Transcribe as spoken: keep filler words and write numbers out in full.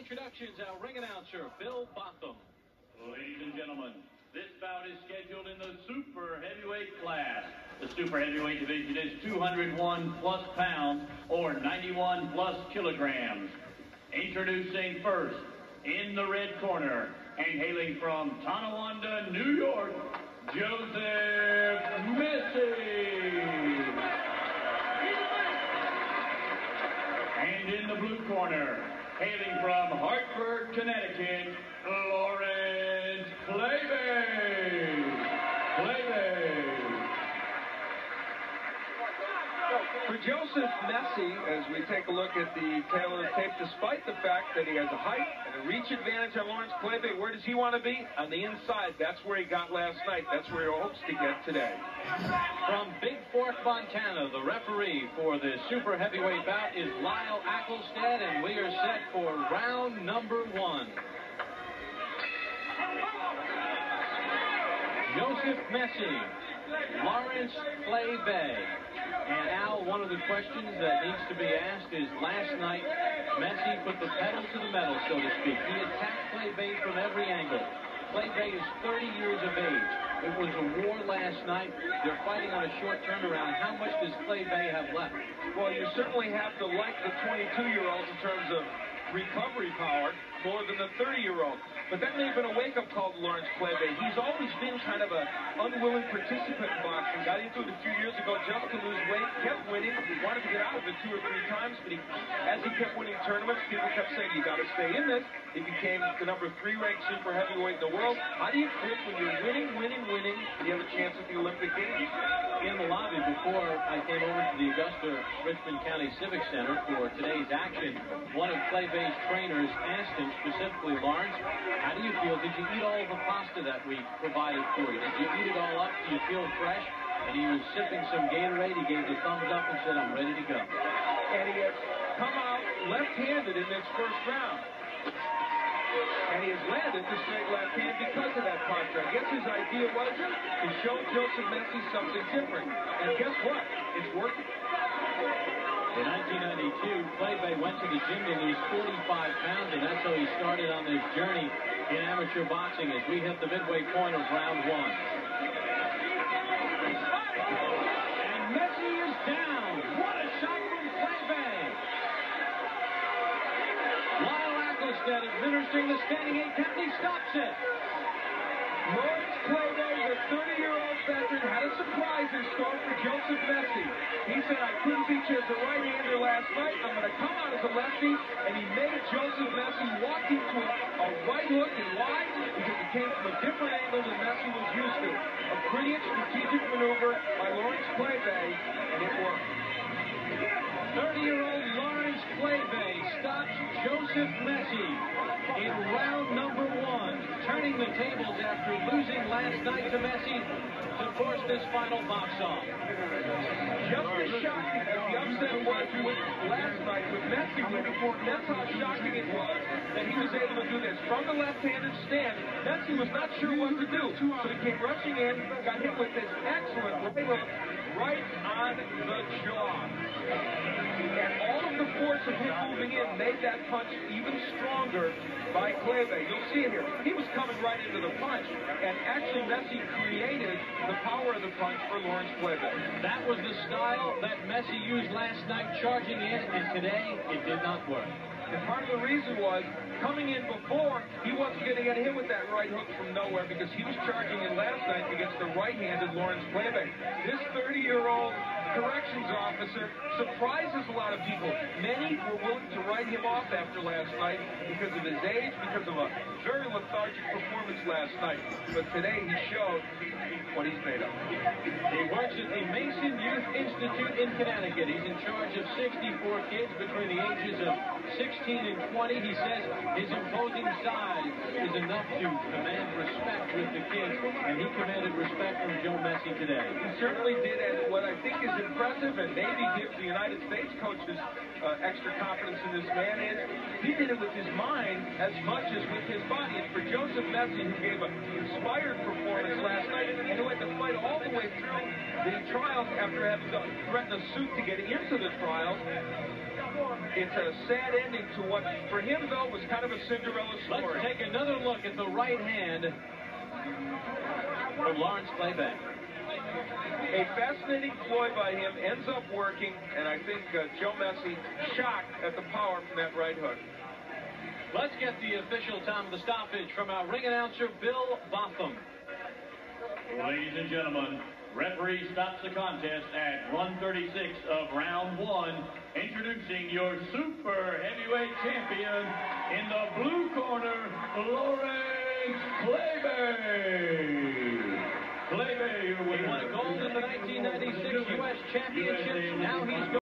introductions, our ring announcer, Bill Botham. Ladies and gentlemen, this bout is scheduled in the super heavyweight class. The super heavyweight division is two hundred one plus pounds or ninety-one plus kilograms. Introducing first, in the red corner, and hailing from Tonawanda, New York, Joseph Messi. And in the blue corner, hailing from Hartford, Connecticut, Lawrence Claybay. Claybay. For Joseph Messi, as we take a look at the tail of the tape, despite the fact that he has a height and a reach advantage on Lawrence Claybay, where does he want to be? On the inside. That's where he got last night. That's where he hopes to get today. From Big Fork, Montana, the referee for the super heavyweight bout is Lyle Ackelstead, and we are set for round number one. Joseph Messi, Lawrence Claybay. And Al, one of the questions that needs to be asked is, last night, Messi put the pedal to the metal, so to speak. He attacked Claybay from every angle. Claybay is thirty years of age. It was a war last night. They're fighting on a short turnaround. How much does Claybay have left? Well, you certainly have to like the twenty-two-year-old in terms of recovery power more than the thirty-year-old. But that may have been a wake-up call to Lawrence Claybay. He's always been kind of an unwilling participant in boxing. Got into it a few years ago just to lose weight, kept winning. He wanted to get out of it two or three times, but he, as he kept winning tournaments, people kept saying, you got to stay in this. He became the number three ranked super heavyweight in the world. How do you quit when you're winning, winning, winning, and you have a chance at the Olympic Games? In the lobby before I came over to the Augusta Richmond County Civic Center for today's action, one of Claybay's trainers asked him specifically, Lawrence, how do you feel? Did you eat all the pasta that we provided for you? Did you eat it all up? Do you feel fresh? And he was sipping some Gatorade. He gave the thumbs up and said, I'm ready to go. And he has come out left-handed in this first round. And he has landed the straight left hand because of that punch. I guess his idea was to show Joseph Messi something different. And guess what? It's working. In nineteen ninety-two, Claybay went to the gym to lose forty-five pounds, and that's how he started on this journey in amateur boxing as we hit the midway point of round one. And Messi is down. What a shot from Claybay. Lyle Ackelstead administering the standing eight count. He stops it. Lawrence Claybay, the thirty-year-old veteran, had a surprise in store for Joseph Messi. He said, I couldn't beat you as a right-hander last night. I'm going to come out as a lefty. And he made Joseph Messi walk into a, a right hook. And why? Because it came from a different angle than Messi was used to. A brilliant strategic maneuver by Lawrence Claybay, and it worked. thirty-year-old Lawrence Claybay stops Joseph Messi in round number one, turning the tables after losing last night to Messi to force this final box off. Just as shocking as the upset was with last night with Messi winning, that's how shocking it was that he was able to do this. From the left-handed stand, Messi was not sure what to do, so he came rushing in, got hit with this excellent right hook right on the jaw. And all of the force of him moving in made that punch even stronger by Claybay. You'll see it here. He was coming right into the punch, and actually Messi created the power of the punch for Lawrence Claybay. That was the style that Messi used last night, charging in, and today it did not work. And part of the reason was, coming in before, he wasn't going to get hit with that right hook from nowhere because he was charging in last night against the right-handed Lawrence Claybay. This thirty-year-old corrections officer surprises a lot of people. Many were willing to write him off after last night because of his age, because of a very lethargic performance last night. But today he showed what he's made of. He works at the Mason Youth Institute in Connecticut. He's in charge of sixty-four kids between the ages of sixteen and twenty. He says his imposing size is enough to command respect with the kids, and he commanded respect from Joe Messi today. He certainly did, and what I think is impressive and maybe gives the United States coaches uh, extra confidence in this man is he did it with his mind as much as with his body. And for Joseph Messi, who gave an inspired performance last night and who had to fight all the way through the trials after having to threaten a suit to get into the trials, it's a sad ending to what, for him, though, was kind of a Cinderella story. Let's take another look at the right hand from Lawrence Clay Bay. A fascinating ploy by him ends up working, and I think uh, Joe Messy shocked at the power from that right hook. Let's get the official time of the stoppage from our ring announcer, Bill Botham. Ladies and gentlemen, referee stops the contest at one thirty-six of round one, introducing your super heavyweight champion in the blue corner, Lawrence Clay Bay. Clay Bay, your winner. He won a gold in the nineteen ninety-six U S Championship. Now he's